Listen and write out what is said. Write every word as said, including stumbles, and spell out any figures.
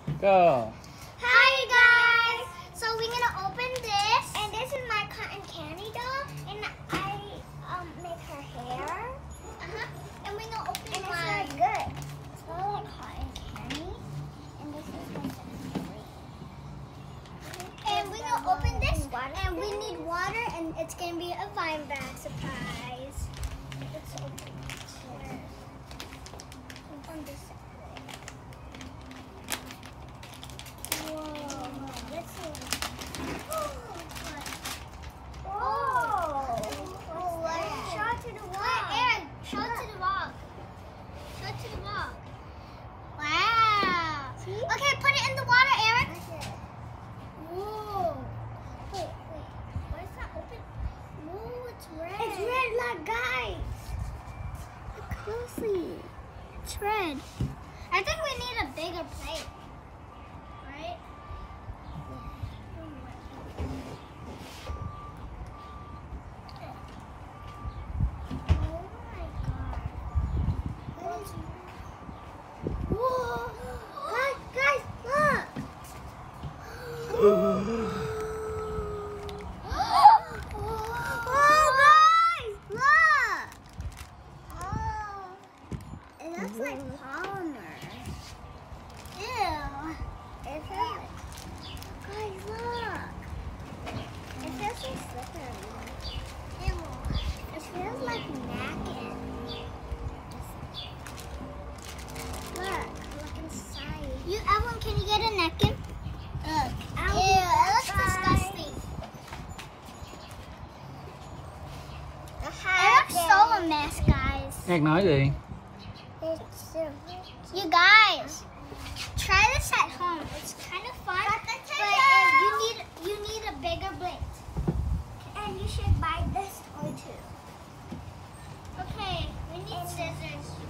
Go. Hi guys! So we're gonna open this. And this is my cotton candy doll. And I um make her hair. Uh-huh. And we're gonna open and my... And it smells good. It smells like cotton candy. And this is my sensory. And we're gonna open this. And we need water. And it's gonna be a Vine bag surprise. Let's open it. On this side. Let's see. Oh! Oh! Show it to the wall. Aaron, show it to the wall. Show it to the wall. Wow. See? Okay, put it in the water, Aaron. Whoa. Wait, wait. Why is that open? Whoa, it's red. It's red, look, guys. Look closely. It's red. I think we need a bigger plate. Right? Oh. Oh, guys, look! Oh, it looks like polymer. Ew. It feels like, guys, look. It feels like slippery. Ew. It feels like napkin. Look, look inside. You, Evelyn, can you get a napkin? Look. Ew, it looks disgusting. It looks so a mess, guys. Nhạc nói gì? You guys, try this at home. It's kind of fun, but if you need you need a bigger blade, and you should buy this toy too. Okay, we need scissors.